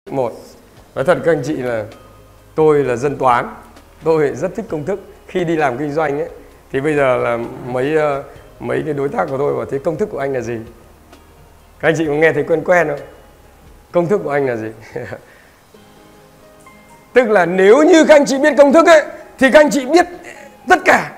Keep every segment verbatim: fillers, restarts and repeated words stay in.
Một, nói thật các anh chị là tôi là dân toán, tôi rất thích công thức. Khi đi làm kinh doanh ấy, thì bây giờ là mấy mấy cái đối tác của tôi bảo thế công thức của anh là gì? Các anh chị có nghe thấy quen quen không? Công thức của anh là gì? Tức là nếu như các anh chị biết công thức ấy, thì các anh chị biết tất cả.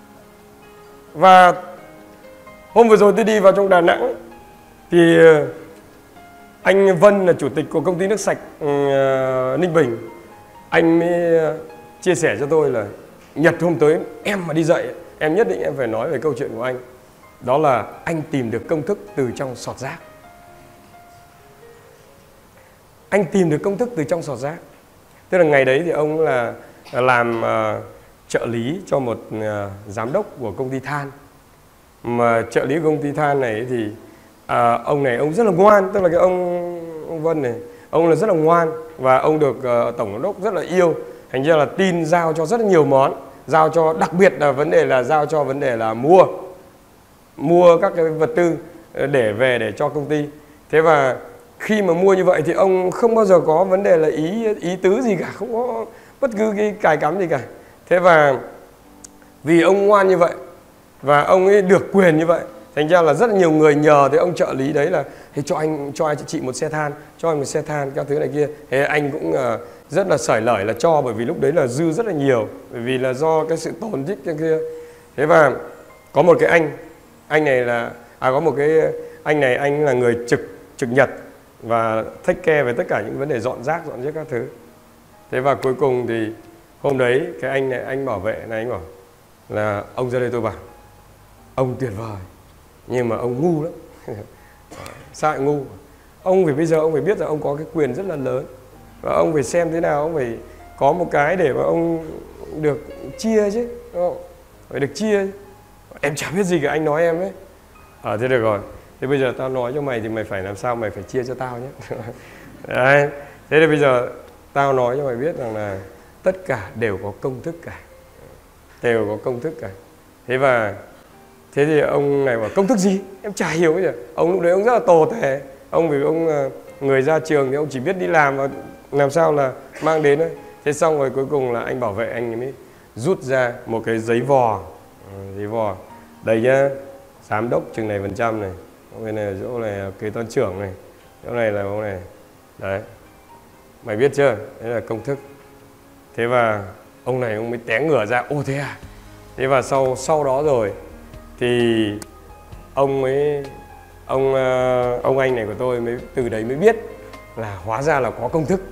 Và hôm vừa rồi tôi đi vào trong Đà Nẵng thì anh Vân là chủ tịch của công ty nước sạch uh, Ninh Bình. Anh mới chia sẻ cho tôi là Nhật hôm tới em mà đi dạy, em nhất định em phải nói về câu chuyện của anh. Đó là anh tìm được công thức từ trong sọt rác. Anh tìm được công thức từ trong sọt rác. Tức là ngày đấy thì ông là làm uh, trợ lý cho một uh, giám đốc của công ty than. Mà trợ lý của công ty than này thì à, ông này ông rất là ngoan. Tức là cái ông, ông Vân này, ông là rất là ngoan. Và ông được uh, tổng giám đốc rất là yêu. Thành ra là tin giao cho rất là nhiều món. Giao cho, đặc biệt là vấn đề là giao cho vấn đề là mua Mua các cái vật tư để về để cho công ty. Thế và khi mà mua như vậy thì ông không bao giờ có vấn đề là ý ý tứ gì cả, không có bất cứ cái cài cắm gì cả. Thế và vì ông ngoan như vậy và ông ấy được quyền như vậy, thành ra là rất là nhiều người nhờ tới ông trợ lý đấy là hey, cho anh cho anh chị một xe than, cho anh một xe than các thứ này kia. Thế anh cũng uh, rất là xởi lởi là cho, bởi vì lúc đấy là dư rất là nhiều, bởi vì là do cái sự tồn tích cái kia. Thế và có một cái anh anh này là à có một cái anh này anh là người trực trực nhật và take care về tất cả những vấn đề dọn rác dọn rác các thứ. Thế và cuối cùng thì hôm đấy cái anh này, anh bảo vệ này, anh bảo là ông ra đây tôi bảo ông tuyệt vời nhưng mà ông ngu lắm. Sao lại ngu? Ông phải bây giờ ông phải biết rằng ông có cái quyền rất là lớn và ông phải xem thế nào ông phải có một cái để mà ông được chia chứ, đúng không? Phải được chia. Em chả biết gì cả, anh nói em ấy. À thế được rồi. Thế bây giờ tao nói cho mày thì mày phải làm sao mày phải chia cho tao nhé. Đấy. Thế thì bây giờ tao nói cho mày biết rằng là tất cả đều có công thức cả. Đều có công thức cả. Thế và thế thì ông này bảo công thức gì? Em chả hiểu gì. Ông lúc đấy ông rất là tồ tề. Ông vì ông người ra trường thì ông chỉ biết đi làm và làm sao là mang đến thôi. Thế xong rồi cuối cùng là anh bảo vệ anh mới rút ra một cái giấy vò. Giấy vò. Đây nhá. Giám đốc chừng này phần trăm này. Cái này chỗ này kế toán trưởng này. Chỗ này là ông này. Đấy. Mày biết chưa? Đấy là công thức. Thế và ông này ông mới té ngửa ra. Ô thế à? Thế và sau sau đó rồi thì ông mới ông ông anh này của tôi mới từ đấy mới biết là hóa ra là có công thức.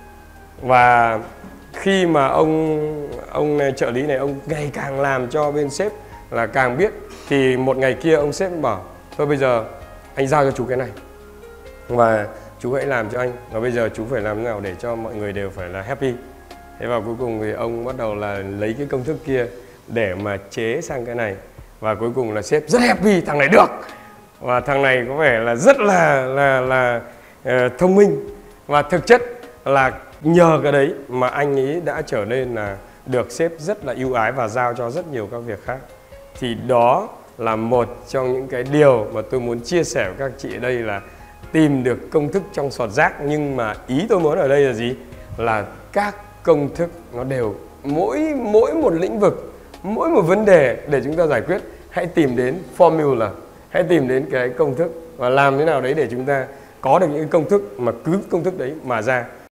Và khi mà ông ông này, trợ lý này ông ngày càng làm cho bên sếp là càng biết, thì một ngày kia ông sếp bảo thôi bây giờ anh giao cho chú cái này và chú hãy làm cho anh, và bây giờ chú phải làm thế nào để cho mọi người đều phải là happy. Thế và cuối cùng thì ông bắt đầu là lấy cái công thức kia để mà chế sang cái này, và cuối cùng là sếp rất happy, thằng này được, và thằng này có vẻ là rất là là là uh, thông minh, và thực chất là nhờ cái đấy mà anh ấy đã trở nên là được sếp rất là ưu ái và giao cho rất nhiều các việc khác. Thì đó là một trong những cái điều mà tôi muốn chia sẻ với các chị ở đây, là tìm được công thức trong sọt rác. Nhưng mà ý tôi muốn ở đây là gì? Là các công thức nó đều mỗi mỗi một lĩnh vực, mỗi một vấn đề để chúng ta giải quyết, hãy tìm đến formula, hãy tìm đến cái công thức và làm thế nào đấy để chúng ta có được những công thức mà cứ công thức đấy mà ra.